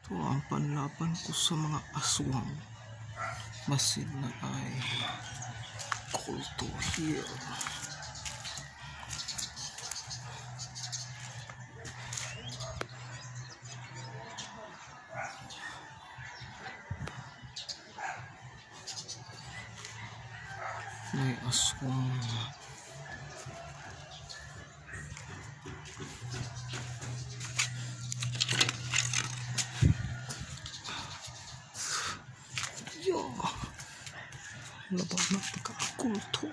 Ito ang panlaban ko sa mga aswang. Masid na ay call to heal. May aswang. Yo, labas na pagkakulto.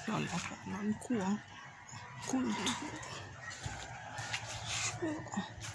Lalapanan ko ang kulto.